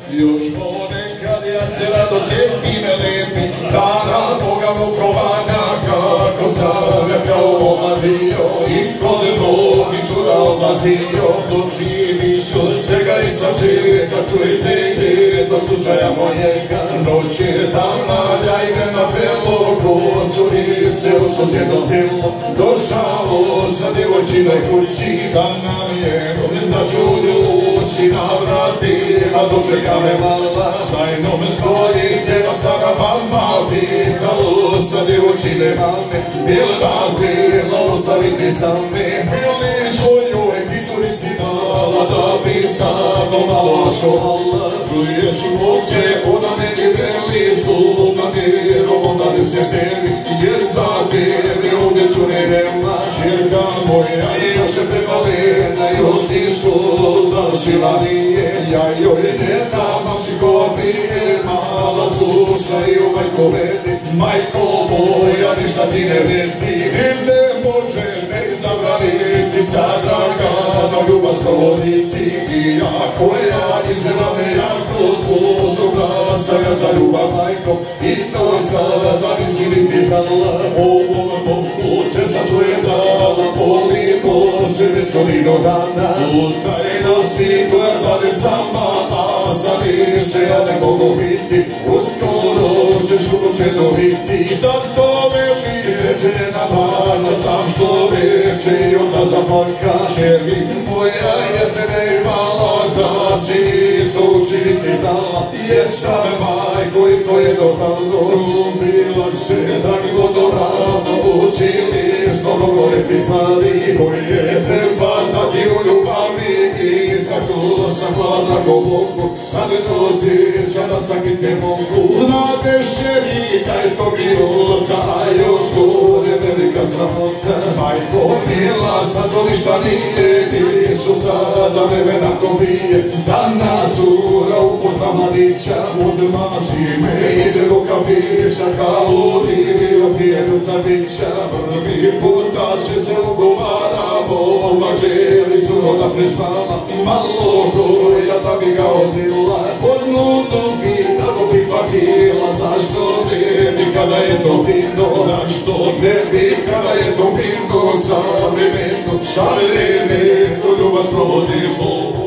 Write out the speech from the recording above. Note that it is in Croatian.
Još ponekad ja se rado sjetim lepi dana Boga vukovanja kako sam ja kao momar bio i kod mnogi cura odlazio doživio svega i sam žive kad čujete ide do slučaja mojega noć je dana ljajde na prelogu od curice u susjedno selo došao sa djevojčinoj kući da nam je da ću ljuči navratima dočeka me mala šajnom stoji djeva stara mama pitalo sa djevojčine mame bil nas bilo ostaviti same bili čujoj ti curici dala da bi samo malo škola čuješ uopće ona meni veli stup na miru onda ne se sebi jer za tebe ovdje cure nema žirka moja je još se prevalena još ti školu završila nije ja joj ne dam šikova prije mala slušaj majko vedi majko moja ništa ti ne vedi i ne možeš me zabraniti sad dragana ljubav sprovoditi i ako ja izdela me jako zbog sam ja za ljubav majko i to sada nisi niti znala ovo ste sa svoje dala volimo se već godinu dana u tajnosti koja zade sama a sam više ja ne mogu biti uskoro ćeš kuće dobiti šta to veli reče na manja sam što reče i onda zaplaka ževi moja jer te ne imala za situ učiniti znala jesam majko i to je dostavno ljubila se da mi vodorano učili s mnogo lepi stvari koje treba znati u ljubavi i tako sam hvala Bogu sad to osjeća da svaki te mogu znate šeri da je to bilo da još gore velika sramota majko mila sad to ništa nije nisu sada vremena ko prije danas cura upozna mladića odmaži me ide u kafića kao divio pijenu tabića prvi puta se ugovaramo odmah želi curo da prespava malo koja da bi ga odnila od nogi da go prihvatila zašto ne bi kada je to fino zašto ne bi kada je to fino sa vremenu šaljene to ljubav sprovodimo